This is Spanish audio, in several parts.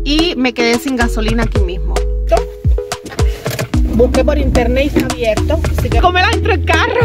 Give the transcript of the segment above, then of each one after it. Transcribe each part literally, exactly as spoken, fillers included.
y me quedé sin gasolina aquí mismo. Busqué por internet y está abierto, así que comer dentro del carro.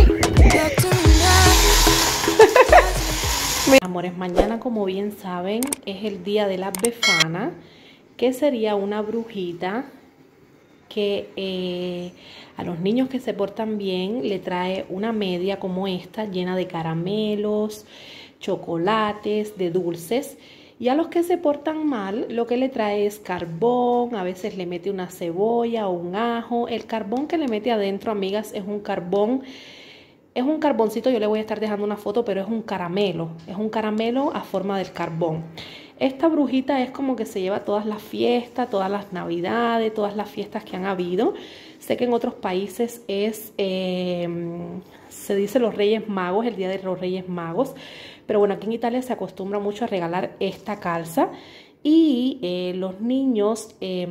Mis amores, mañana, como bien saben, es el día de la Befana, que sería una brujita que eh, a los niños que se portan bien le trae una media como esta, llena de caramelos, chocolates, de dulces. Y a los que se portan mal, lo que le trae es carbón, a veces le mete una cebolla o un ajo. El carbón que le mete adentro, amigas, es un carbón, es un carboncito, yo le voy a estar dejando una foto, pero es un caramelo, es un caramelo a forma del carbón. Esta brujita es como que se lleva todas las fiestas, todas las navidades, todas las fiestas que han habido. Sé que en otros países es, eh, se dice los Reyes Magos, el día de los Reyes Magos. Pero bueno, aquí en Italia se acostumbra mucho a regalar esta calza. Y eh, los niños eh,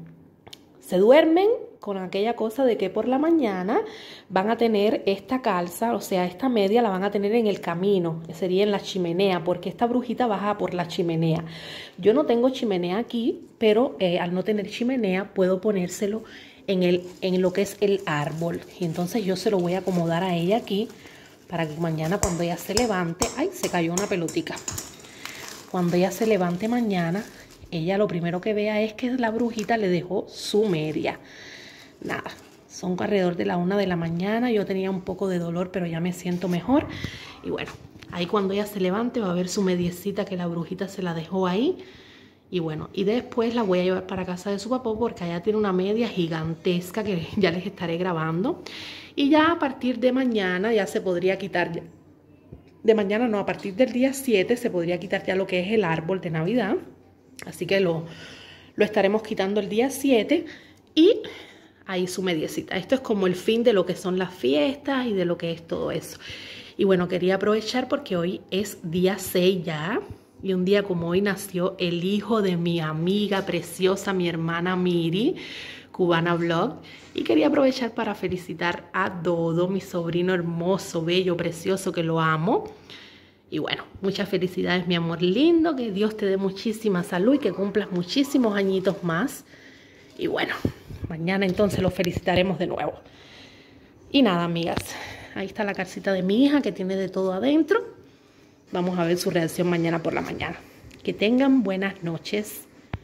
se duermen con aquella cosa de que por la mañana van a tener esta calza, o sea, esta media la van a tener en el camino, sería en la chimenea, porque esta brujita baja por la chimenea. Yo no tengo chimenea aquí, pero eh, al no tener chimenea puedo ponérselo en, el, en lo que es el árbol. Y entonces yo se lo voy a acomodar a ella aquí, para que mañana cuando ella se levante, ¡ay! Se cayó una pelotica. Cuando ella se levante mañana, ella lo primero que vea es que la brujita le dejó su media. Nada, son alrededor de la una de la mañana, yo tenía un poco de dolor, pero ya me siento mejor. Y bueno, ahí cuando ella se levante va a ver su mediecita que la brujita se la dejó ahí. Y bueno, y después la voy a llevar para casa de su papá porque allá tiene una media gigantesca que ya les estaré grabando. Y ya a partir de mañana ya se podría quitar, de mañana no, a partir del día siete se podría quitar ya lo que es el árbol de Navidad. Así que lo, lo estaremos quitando el día siete y ahí su mediecita. Esto es como el fin de lo que son las fiestas y de lo que es todo eso. Y bueno, quería aprovechar porque hoy es día seis ya. Y un día como hoy nació el hijo de mi amiga preciosa, mi hermana Miri, Cubana Vlog. Y quería aprovechar para felicitar a Dodo, mi sobrino hermoso, bello, precioso, que lo amo. Y bueno, muchas felicidades, mi amor lindo. Que Dios te dé muchísima salud y que cumplas muchísimos añitos más. Y bueno, mañana entonces lo felicitaremos de nuevo. Y nada, amigas, ahí está la casita de mi hija que tiene de todo adentro. Vamos a ver su reacción mañana por la mañana. Que tengan buenas noches.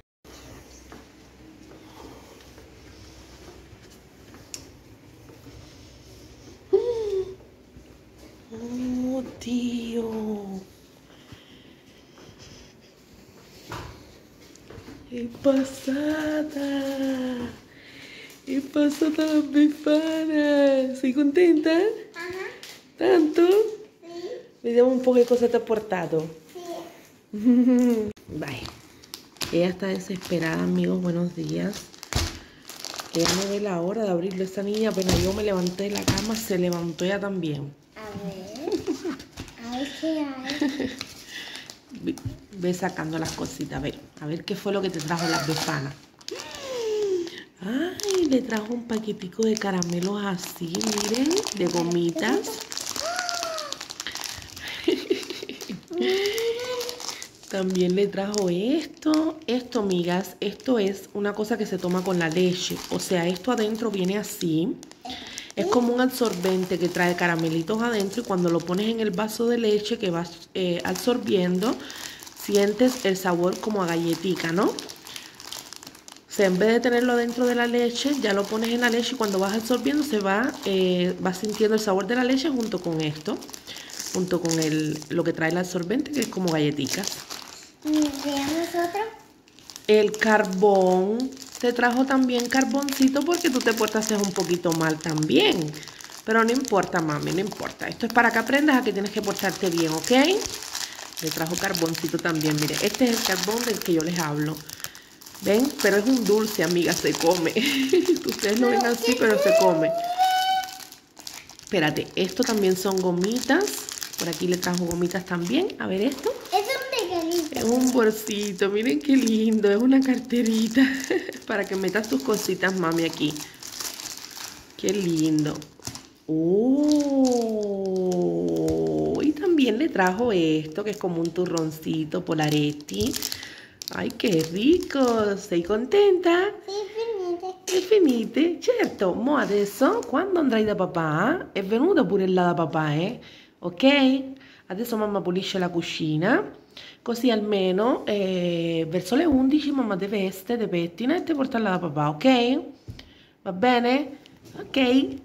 Oh, tío. ¡Qué pasada! ¡Qué pasada la Befana! ¿Estoy contenta? Ajá. ¿Tanto? Vediamo un po' che cosa ti ha portato. Sí. Bye. Ella está desesperada, amigos. Buenos días. Ella no ve la hora de abrirlo. Esta niña, apenas yo me levanté de la cama, se levantó ella también. A ver. A ver qué hay. Ve, ve sacando las cositas. Ve. A ver qué fue lo que te trajo la Befana. Ay, le trajo un paquetico de caramelos así, miren, de gomitas. También le trajo esto. Esto, amigas, esto es una cosa que se toma con la leche. O sea, esto adentro viene así. Es como un absorbente que trae caramelitos adentro. Y cuando lo pones en el vaso de leche que vas eh, absorbiendo, sientes el sabor como a galletica, ¿no? O sea, en vez de tenerlo dentro de la leche, ya lo pones en la leche y cuando vas absorbiendo se va, eh, vas sintiendo el sabor de la leche junto con esto. Junto con el, lo que trae el absorbente, que es como galletitas. ¿Y veamos otro? El carbón. Te trajo también carboncito porque tú te portas un poquito mal también. Pero no importa, mami, no importa. Esto es para que aprendas a que tienes que portarte bien, ¿ok? Le trajo carboncito también, mire. Este es el carbón del que yo les hablo. ¿Ven? Pero es un dulce, amiga, se come. Ustedes lo ven así, pero se come. Espérate, esto también son gomitas. Por aquí le trajo gomitas también. A ver esto. Es un regalito. Es un bolsito. Miren qué lindo. Es una carterita. Para que metas tus cositas, mami, aquí. Qué lindo. Oh. Y también le trajo esto, que es como un turroncito Polaretti. Ai, che ricco! Sei contenta? Sì, finite. È finite? Certo, mo adesso quando andrai da papà, è venuta pure là da papà, eh? Ok? Adesso mamma pulisce la cucina, così almeno eh, verso le undici mamma te veste, te pettina e te porta là da papà, ok? Va bene? Ok?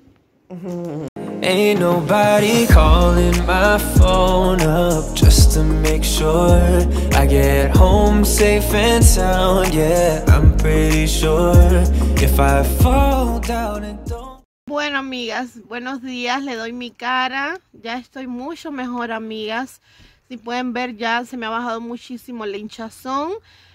Ain't nobody calling my phone up just to make sure I get home safe and sound. Yeah, I'm pretty sure if I fall down and don't. Bueno, amigas, buenos días, le doy mi cara. Ya estoy mucho mejor, amigas. Si pueden ver, ya se me ha bajado muchísimo el hinchazón.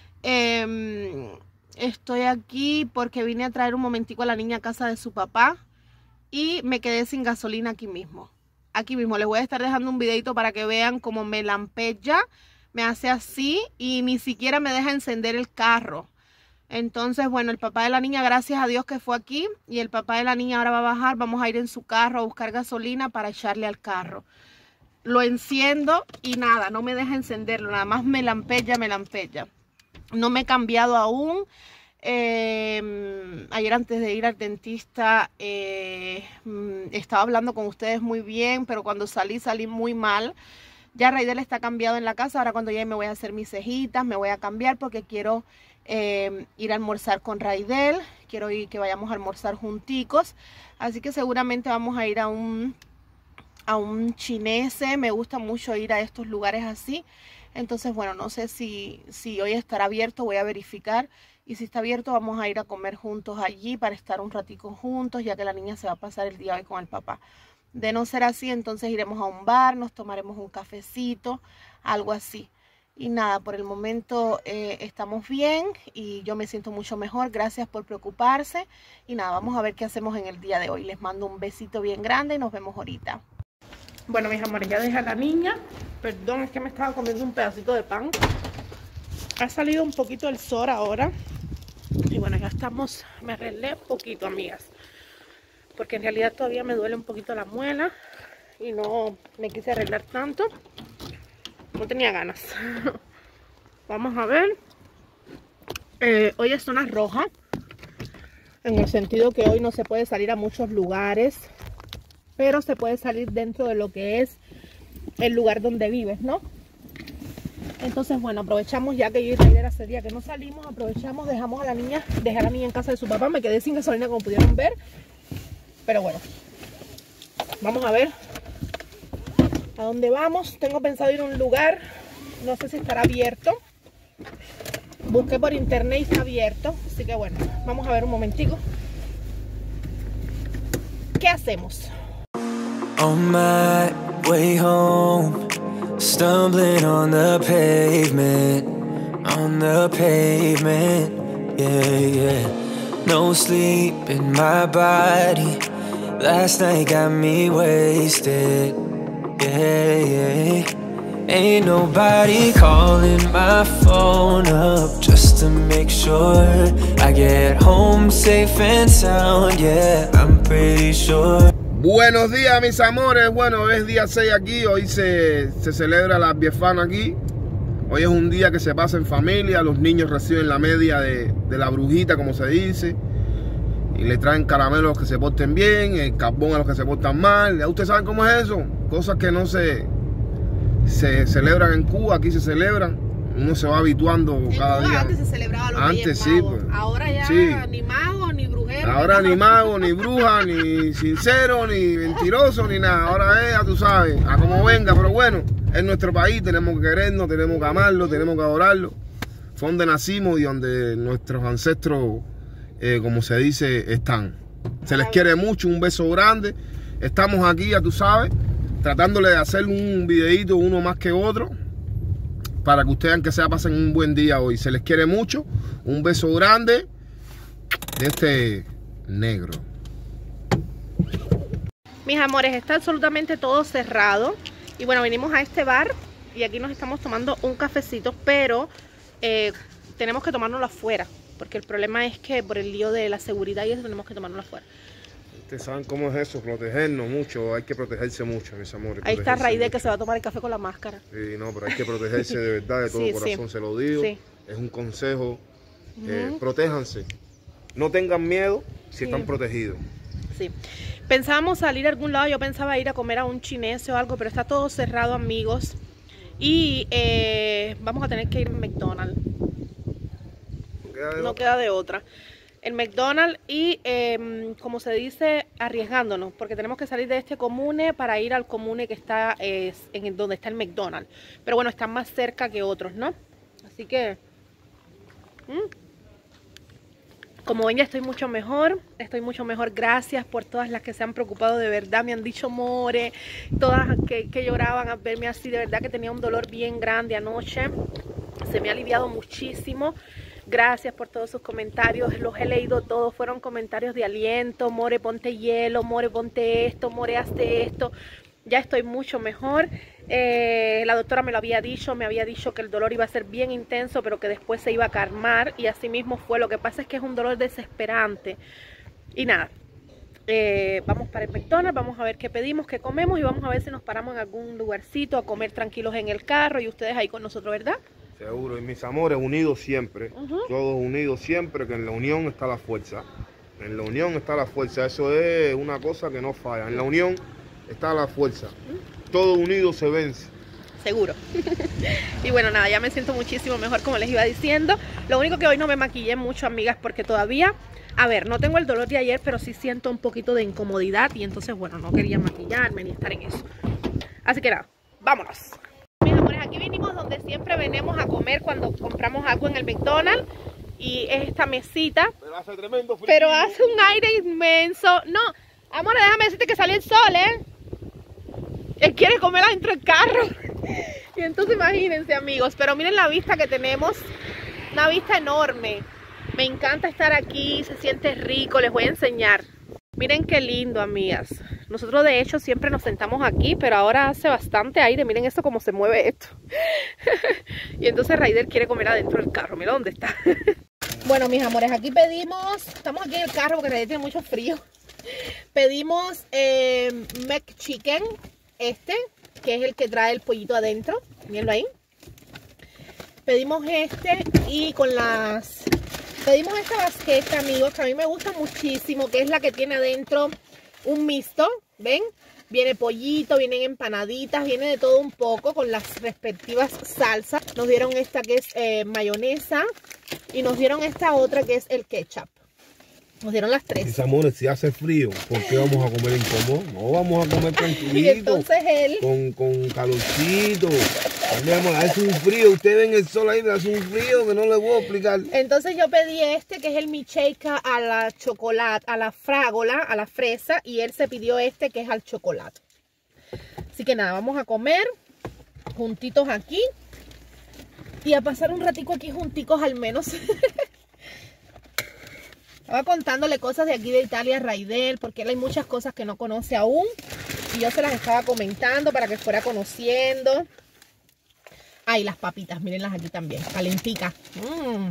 Eh, estoy aquí porque vine a traer un momentico a la niña a casa de su papá. Y me quedé sin gasolina aquí mismo. Aquí mismo. Les voy a estar dejando un videito para que vean cómo me lampea. Me hace así y ni siquiera me deja encender el carro. Entonces, bueno, el papá de la niña, gracias a Dios que fue aquí. Y el papá de la niña ahora va a bajar. Vamos a ir en su carro a buscar gasolina para echarle al carro. Lo enciendo y nada, no me deja encenderlo. Nada más me lampea, me lampea. No me he cambiado aún. Eh, ayer antes de ir al dentista eh, estaba hablando con ustedes muy bien, pero cuando salí, salí muy mal. Ya Raidel está cambiado en la casa. Ahora cuando llegue me voy a hacer mis cejitas, me voy a cambiar porque quiero eh, ir a almorzar con Raidel. Quiero ir que vayamos a almorzar junticos. Así que seguramente vamos a ir a un, a un chinese. Me gusta mucho ir a estos lugares así. Entonces, bueno, no sé si, si hoy estará abierto, voy a verificar. Y si está abierto, vamos a ir a comer juntos allí para estar un ratico juntos, ya que la niña se va a pasar el día hoy con el papá. De no ser así, entonces iremos a un bar, nos tomaremos un cafecito, algo así. Y nada, por el momento eh, estamos bien y yo me siento mucho mejor. Gracias por preocuparse. Y nada, vamos a ver qué hacemos en el día de hoy. Les mando un besito bien grande y nos vemos ahorita. Bueno, mis amores, ya dejé a la niña. Perdón, es que me estaba comiendo un pedacito de pan. Ha salido un poquito el sol ahora. Y bueno, ya estamos, me arreglé un poquito, amigas. Porque en realidad todavía me duele un poquito la muela. Y no me quise arreglar tanto. No tenía ganas. Vamos a ver. Eh, hoy es zona roja. En el sentido que hoy no se puede salir a muchos lugares. Pero se puede salir dentro de lo que es el lugar donde vives, ¿no? Entonces, bueno, aprovechamos ya que yo y Raidel hace día que no salimos. Aprovechamos, dejamos a la niña, dejé a la niña en casa de su papá. Me quedé sin gasolina como pudieron ver. Pero bueno, vamos a ver a dónde vamos. Tengo pensado ir a un lugar, no sé si estará abierto. Busqué por internet y está abierto. Así que bueno, vamos a ver un momentico. ¿Qué hacemos? On my way home, stumbling on the pavement, on the pavement, yeah, yeah. No sleep in my body, last night got me wasted, yeah, yeah. Ain't nobody calling my phone up just to make sure I get home safe and sound, yeah, I'm pretty sure. Buenos días, mis amores. Bueno, es día seis aquí. Hoy se, se celebra la Befana aquí. Hoy es un día que se pasa en familia. Los niños reciben la media de, de la brujita, como se dice. Y le traen caramelos a los que se porten bien, el carbón a los que se portan mal. Ya ustedes saben cómo es eso. Cosas que no se, se celebran en Cuba, aquí se celebran. Uno se va habituando en cada Cuba día. Antes se celebraba los Antes Reyes sí, Magos. pues. Ahora ya Sí. ni mago, ni brujero. Ahora ni mago, ni bruja, ni sincero, ni mentiroso, ni nada. Ahora es, ya tú sabes, a como venga. Pero bueno, es nuestro país, tenemos que querernos, tenemos que amarlo, tenemos que adorarlo. Fue donde nacimos y donde nuestros ancestros, eh, como se dice, están. Se les quiere mucho, un beso grande. Estamos aquí, ya tú sabes, tratándole de hacer un videito, uno más que otro, para que ustedes, aunque sea, pasen un buen día hoy. Se les quiere mucho, un beso grande de este negro. Mis amores, está absolutamente todo cerrado. Y bueno, venimos a este bar y aquí nos estamos tomando un cafecito, pero eh, tenemos que tomárnoslo afuera, porque el problema es que por el lío de la seguridad y eso tenemos que tomárnoslo afuera. Ustedes saben cómo es eso, protegernos mucho, hay que protegerse mucho, mis amores. Ahí está protegerse Raidel mucho. que se va a tomar el café con la máscara. Sí, no, pero hay que protegerse de verdad, de todo Sí, corazón, sí. se lo digo. Sí. es un consejo, eh, uh-huh. protéjanse. No tengan miedo si sí. están protegidos. Sí. Pensábamos salir a algún lado, yo pensaba ir a comer a un chinese o algo, pero está todo cerrado, amigos. Y eh, vamos a tener que ir a McDonald's. No queda de, no queda de otra. El McDonald's y, eh, como se dice, arriesgándonos, porque tenemos que salir de este comune para ir al comune que está eh, en el, donde está el McDonald's. Pero bueno, están más cerca que otros, ¿no? Así que, ¿Mm? como ven, ya estoy mucho mejor, estoy mucho mejor. Gracias por todas las que se han preocupado, de verdad, me han dicho more, todas que, que lloraban al verme así, de verdad que tenía un dolor bien grande anoche. Se me ha aliviado muchísimo. Gracias por todos sus comentarios, los he leído todos, fueron comentarios de aliento. More, ponte hielo, more, ponte esto, more, hazte esto. Ya estoy mucho mejor. Eh, la doctora me lo había dicho, me había dicho que el dolor iba a ser bien intenso, pero que después se iba a calmar, y así mismo fue. Lo que pasa es que es un dolor desesperante. Y nada, eh, vamos para el McDonald's, vamos a ver qué pedimos, qué comemos, y vamos a ver si nos paramos en algún lugarcito a comer tranquilos en el carro, y ustedes ahí con nosotros, ¿verdad? Seguro, y mis amores, unidos siempre, uh-huh. todos unidos siempre, que en la unión está la fuerza. En la unión está la fuerza, eso es una cosa que no falla. En la unión está la fuerza. Todo unido se vence. Seguro. Y bueno, nada, ya me siento muchísimo mejor, como les iba diciendo. Lo único que hoy no me maquillé mucho, amigas, porque todavía, a ver, no tengo el dolor de ayer, pero sí siento un poquito de incomodidad, y entonces, bueno, no quería maquillarme ni estar en eso. Así que nada, vámonos. Mis amores, aquí vinimos donde siempre venimos a comer cuando compramos algo en el McDonald's, y es esta mesita. Pero hace tremendo frío. Pero hace un aire inmenso. No, amor, déjame decirte que sale el sol, ¿eh? Él quiere comer adentro del carro. Y entonces imagínense, amigos, pero miren la vista que tenemos, una vista enorme. Me encanta estar aquí, se siente rico, les voy a enseñar. Miren qué lindo, amigas. Nosotros de hecho siempre nos sentamos aquí, pero ahora hace bastante aire. Miren esto, cómo se mueve esto. Y entonces Raider quiere comer adentro del carro. Mira dónde está. Bueno, mis amores, aquí pedimos, estamos aquí en el carro porque Raider tiene mucho frío. Pedimos eh, McChicken, este, que es el que trae el pollito adentro. Mírenlo ahí. Pedimos este y con las... Pedimos esta basqueta, amigos, que a mí me gusta muchísimo, que es la que tiene adentro un mixto, ¿ven? Viene pollito, vienen empanaditas, viene de todo un poco con las respectivas salsas. Nos dieron esta que es eh, mayonesa y nos dieron esta otra que es el ketchup. Nos dieron las tres. Mis amores, si hace frío, ¿por qué vamos a comer incómodo? No, vamos a comer tranquilito. Y entonces él... Con, con calorcito. Mi amor, hace un frío. Ustedes ven el sol ahí, me hace un frío que no les voy a explicar. Entonces yo pedí este, que es el milkshake a la chocolate, a la frágola, a la fresa. Y él se pidió este, que es al chocolate. Así que nada, vamos a comer juntitos aquí. Y a pasar un ratico aquí junticos al menos. Estaba contándole cosas de aquí de Italia a Raidel, porque él hay muchas cosas que no conoce aún. Y yo se las estaba comentando para que fuera conociendo. Ay, las papitas, mírenlas aquí también, calenticas. Mm.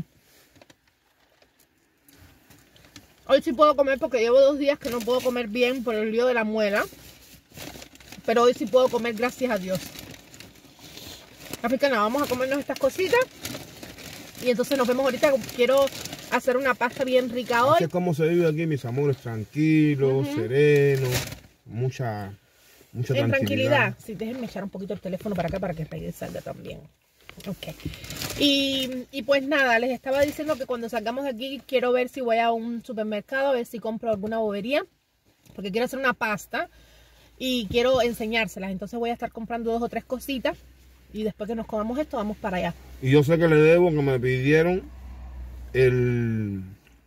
Hoy sí puedo comer porque llevo dos días que no puedo comer bien por el lío de la muela. Pero hoy sí puedo comer, gracias a Dios. Así que nada, vamos a comernos estas cositas. Y entonces nos vemos ahorita. Quiero hacer una pasta bien rica hoy. Así es como se vive aquí, mis amores, tranquilo, uh-huh. sereno, mucha, mucha en tranquilidad. tranquilidad. Sí, déjenme echar un poquito el teléfono para acá para que Raider salga también. Ok. Y, y pues nada, les estaba diciendo que cuando salgamos de aquí quiero ver si voy a un supermercado, a ver si compro alguna bobería. Porque quiero hacer una pasta y quiero enseñárselas. Entonces voy a estar comprando dos o tres cositas. Y después que nos comamos esto, vamos para allá. Y yo sé que le debo, que me pidieron el...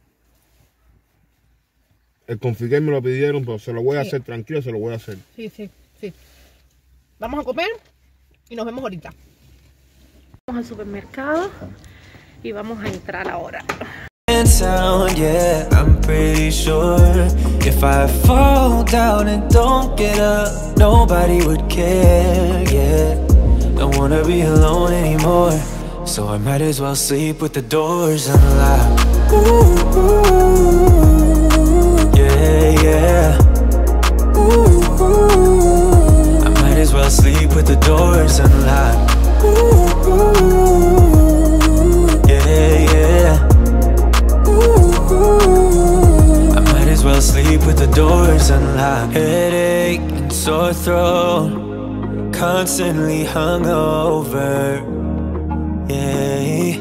El configué me lo pidieron, pero se lo voy a sí. hacer tranquilo, se lo voy a hacer. Sí, sí, sí. Vamos a comer y nos vemos ahorita. Vamos al supermercado y vamos a entrar ahora. Sound, yeah, I'm pretty sure if I fall down and don't get up, nobody would care, yeah. Don't wanna be alone anymore, so I might as well sleep with the doors unlocked. Ooh, ooh, yeah, yeah. Ooh, ooh, I might as well sleep with the doors unlocked. Ooh, ooh, yeah. unlocked. Headache and sore throat, constantly hungover. Yeah.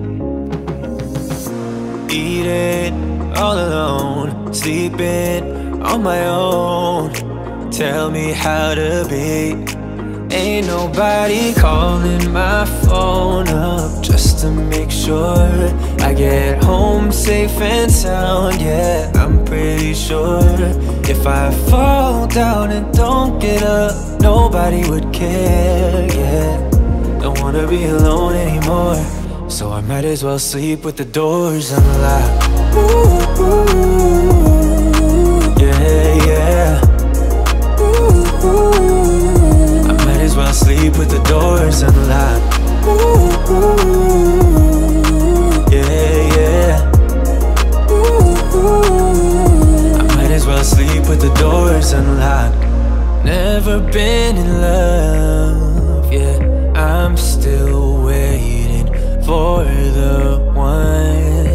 Eating all alone, sleeping on my own. Tell me how to be. Ain't nobody calling my phone up just to make sure I get home safe and sound. Yeah, I'm pretty sure if I fall down and don't get up, nobody would care. Yeah, don't wanna be alone anymore, so I might as well sleep with the doors unlocked. Ooh, ooh, yeah, yeah. Ooh, ooh. Well, sleep with the doors unlocked. Ooh, ooh, yeah, yeah. Ooh, ooh. I might as well sleep with the doors unlocked. Never been in love, yeah. I'm still waiting for the one.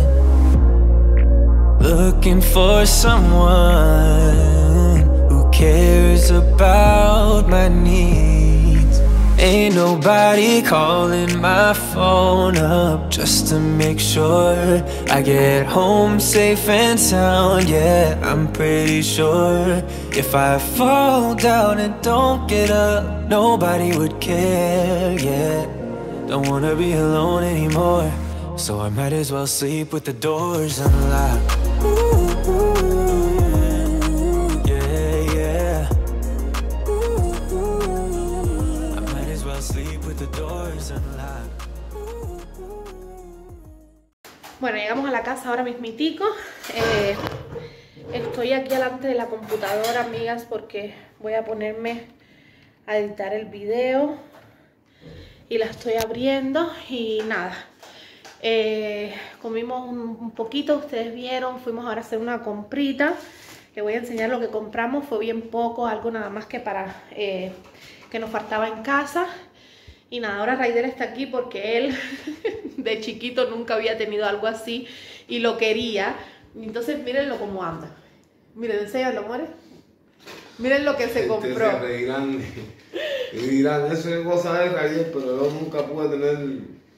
Looking for someone who cares about my needs. Ain't nobody calling my phone up just to make sure I get home safe and sound. Yeah, I'm pretty sure if I fall down and don't get up, nobody would care. Yeah, don't wanna be alone anymore, so I might as well sleep with the doors unlocked. Ooh, ooh. Bueno, llegamos a la casa ahora mismitico. Eh, estoy aquí delante de la computadora, amigas, porque voy a ponerme a editar el video. Y la estoy abriendo y nada. Eh, comimos un, un poquito, ustedes vieron, fuimos ahora a hacer una comprita. Les voy a enseñar lo que compramos, fue bien poco, algo nada más que para eh, que nos faltaba en casa. Y nada, ahora Raider está aquí porque él de chiquito nunca había tenido algo así y lo quería. Entonces mírenlo cómo anda. Miren, enséñalo, amores. Miren lo que se compró. Se reirán, y dirán, eso es cosa de Raider, pero yo nunca pude tener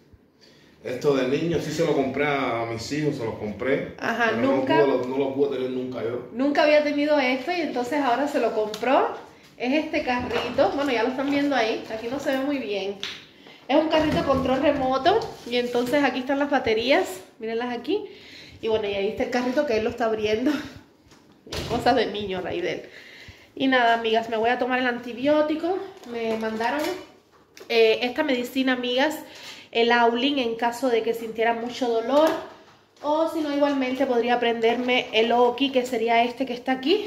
esto de niño. Sí se lo compré a mis hijos, se los compré. Ajá, pero nunca. No, pude, no lo pude tener nunca yo. Nunca había tenido esto y entonces ahora se lo compró. Es este carrito, bueno, ya lo están viendo ahí, aquí no se ve muy bien. Es un carrito de control remoto y entonces aquí están las baterías, mírenlas aquí. Y bueno, y ahí está el carrito que él lo está abriendo. Cosas de niño, Raider. Y nada, amigas, me voy a tomar el antibiótico. Me mandaron eh, esta medicina, amigas, el Aulin, en caso de que sintiera mucho dolor. O si no, igualmente podría prenderme el Oki, que sería este que está aquí.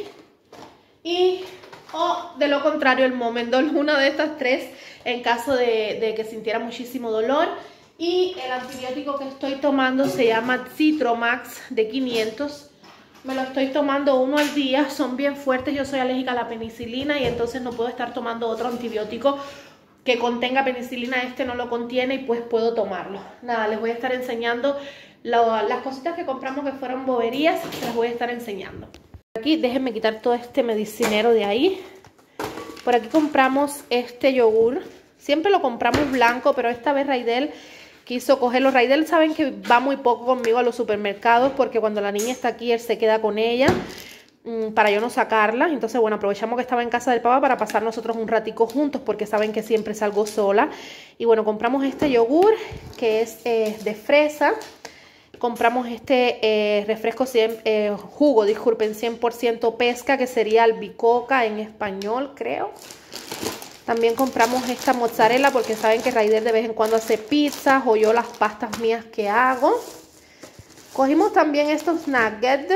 Y... o de lo contrario el Momendol, una de estas tres en caso de, de que sintiera muchísimo dolor. Y el antibiótico que estoy tomando se llama Citromax de quinientos. Me lo estoy tomando uno al día, son bien fuertes, yo soy alérgica a la penicilina y entonces no puedo estar tomando otro antibiótico que contenga penicilina. Este no lo contiene y pues puedo tomarlo. Nada, les voy a estar enseñando lo, las cositas que compramos que fueron boberías, las voy a estar enseñando. Aquí, déjenme quitar todo este medicinero de ahí. Por aquí compramos este yogur. Siempre lo compramos blanco, pero esta vez Raider quiso cogerlo. Raider, saben que va muy poco conmigo a los supermercados porque cuando la niña está aquí, él se queda con ella mmm, para yo no sacarla. Entonces, bueno, aprovechamos que estaba en casa del papá para pasar nosotros un ratico juntos porque saben que siempre salgo sola. Y bueno, compramos este yogur que es eh, de fresa. Compramos este eh, refresco, cien, eh, jugo, disculpen, cien por ciento pesca, que sería albicoca en español, creo. También compramos esta mozzarella porque saben que Raider de vez en cuando hace pizzas o yo las pastas mías que hago. Cogimos también estos nuggets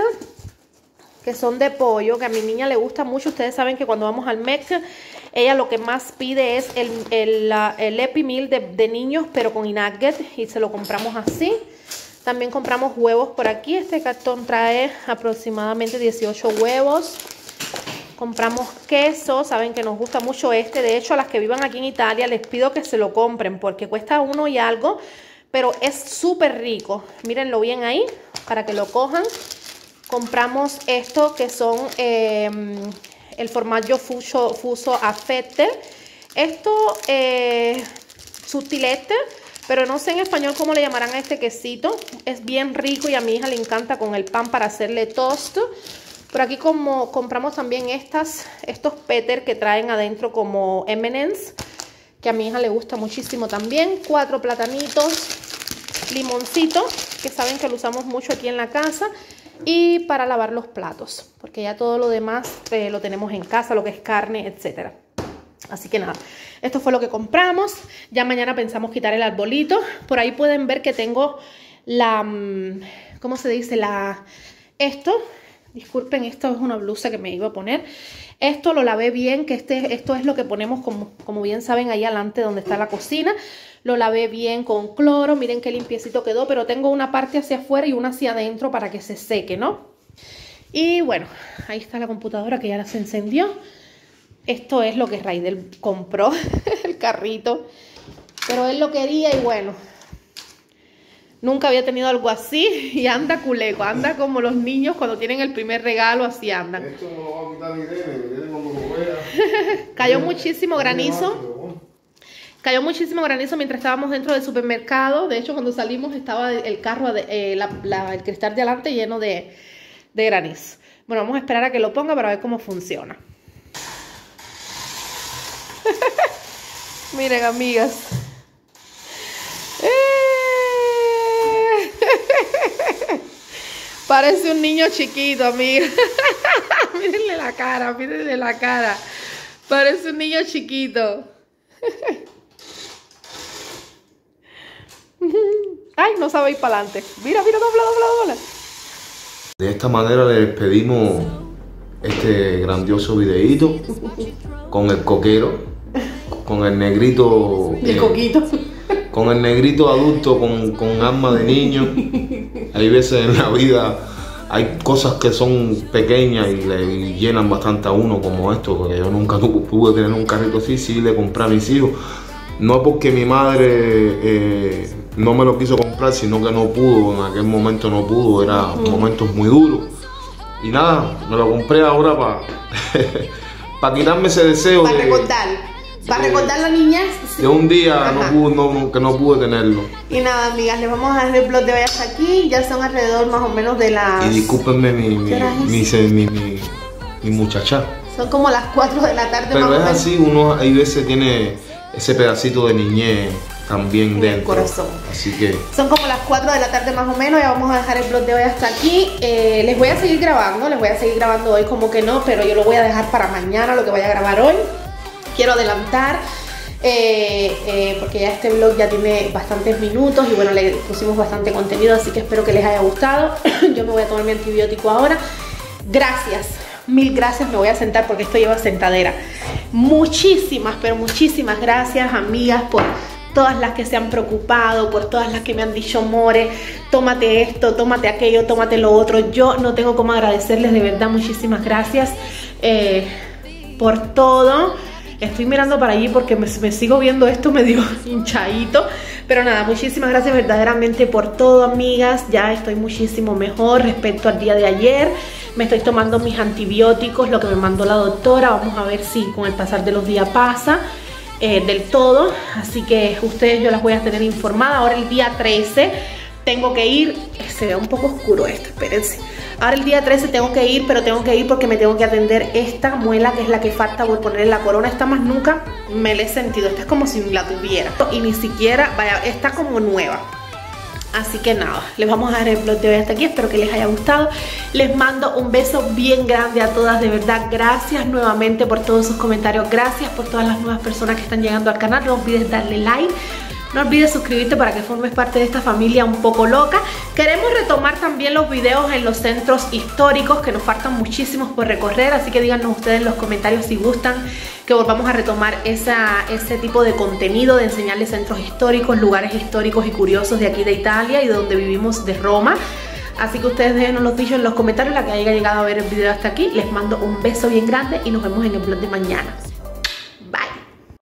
que son de pollo, que a mi niña le gusta mucho. Ustedes saben que cuando vamos al Mex, ella lo que más pide es el, el, el Happy Meal de, de niños, pero con nuggets, y se lo compramos así. También compramos huevos por aquí. Este cartón trae aproximadamente dieciocho huevos. Compramos queso. Saben que nos gusta mucho este. De hecho, a las que vivan aquí en Italia les pido que se lo compren porque cuesta uno y algo, pero es súper rico. Mírenlo bien ahí para que lo cojan. compramos esto que son eh, el formaggio fuso, fuso a fette. Esto eh, sutilete, pero no sé en español cómo le llamarán a este quesito. Es bien rico y a mi hija le encanta con el pan para hacerle toast. Por aquí como compramos también estas, estos peter que traen adentro como eme and eme's, que a mi hija le gusta muchísimo también. Cuatro platanitos, limoncito, que saben que lo usamos mucho aquí en la casa. Y para lavar los platos, porque ya todo lo demás eh, lo tenemos en casa, lo que es carne, etcétera. Así que nada, esto fue lo que compramos. Ya mañana pensamos quitar el arbolito. Por ahí pueden ver que tengo la, ¿cómo se dice? La, esto, disculpen, esto es una blusa que me iba a poner. Esto lo lavé bien, que este, esto es lo que ponemos, como, como bien saben, ahí adelante donde está la cocina. Lo lavé bien con cloro, miren qué limpiecito quedó, pero tengo una parte hacia afuera y una hacia adentro para que se seque, ¿no? Y bueno, ahí está la computadora que ya se encendió. Esto es lo que Raidel compró, el carrito, pero él lo quería y bueno, nunca había tenido algo así y anda culeco, anda como los niños cuando tienen el primer regalo, así andan. Esto no lo va a quitar ni Irene, como lo vea. Cayó muchísimo granizo, cayó muchísimo granizo mientras estábamos dentro del supermercado. De hecho, cuando salimos estaba el carro, eh, la, la, el cristal de adelante lleno de, de granizo. Bueno, vamos a esperar a que lo ponga para ver cómo funciona. Miren, amigas. Parece un niño chiquito, amiga. Mírenle la cara, mírenle la cara. Parece un niño chiquito. Ay, no sabe ir para adelante. Mira, mira, dobla, dobla, dobla. De esta manera les pedimos este grandioso videíto con el coquero, con el negrito, el eh, coquito, con el negrito adulto con, con alma de niño. Hay veces en la vida hay cosas que son pequeñas y le llenan bastante a uno, como esto, porque yo nunca pude tener un carrito así. Sí le compré a mis hijos, no porque mi madre eh, no me lo quiso comprar, sino que no pudo, en aquel momento no pudo, eran mm. momentos muy duros. Y nada, me lo compré ahora para para quitarme ese deseo. Para de, recordar, para recordar la niñez. De un día no pude, no, que no pude tenerlo. Y nada, amigas, les vamos a dar el vlog de hoy hasta aquí. Ya son alrededor más o menos de las... Y discúlpenme mi, mi, mi, mi, mi, mi muchacha. Son como las cuatro de la tarde. Pero más es o menos. Así, uno hay veces tiene ese pedacito de niñez también en dentro. El corazón. Así que... Son como las cuatro de la tarde más o menos. Ya vamos a dejar el vlog de hoy hasta aquí. Eh, les voy a seguir grabando, les voy a seguir grabando hoy como que no, pero yo lo voy a dejar para mañana, lo que vaya a grabar hoy. Quiero adelantar, eh, eh, porque ya este vlog ya tiene bastantes minutos y bueno, le pusimos bastante contenido, así que espero que les haya gustado. Yo me voy a tomar mi antibiótico ahora. Gracias, mil gracias, me voy a sentar porque esto lleva sentadera. Muchísimas, pero muchísimas gracias, amigas, por todas las que se han preocupado, por todas las que me han dicho, More, tómate esto, tómate aquello, tómate lo otro. Yo no tengo cómo agradecerles, de verdad, muchísimas gracias eh, por todo. Estoy mirando para allí porque me, me sigo viendo esto medio hinchadito. Pero nada, muchísimas gracias verdaderamente por todo, amigas. Ya estoy muchísimo mejor respecto al día de ayer. Me estoy tomando mis antibióticos, lo que me mandó la doctora. Vamos a ver si con el pasar de los días pasa eh, del todo. Así que ustedes yo las voy a tener informadas. Ahora el día trece tengo que ir. Se ve un poco oscuro esto, espérense. Ahora el día trece tengo que ir, pero tengo que ir porque me tengo que atender esta muela, que es la que falta por poner en la corona. Esta más nunca me la he sentido. Esta es como si la tuviera. Y ni siquiera, vaya, está como nueva. Así que nada, les vamos a dar el vlog de hoy hasta aquí. Espero que les haya gustado. Les mando un beso bien grande a todas. De verdad, gracias nuevamente por todos sus comentarios. Gracias por todas las nuevas personas que están llegando al canal. No olvides darle like. No olvides suscribirte para que formes parte de esta familia un poco loca. Queremos retomar también los videos en los centros históricos, que nos faltan muchísimos por recorrer. Así que díganos ustedes en los comentarios si gustan que volvamos a retomar esa, ese tipo de contenido, de enseñarles centros históricos, lugares históricos y curiosos de aquí de Italia y de donde vivimos, de Roma. Así que ustedes déjenos los dichos en los comentarios, la que haya llegado a ver el video hasta aquí. Les mando un beso bien grande y nos vemos en el vlog de mañana.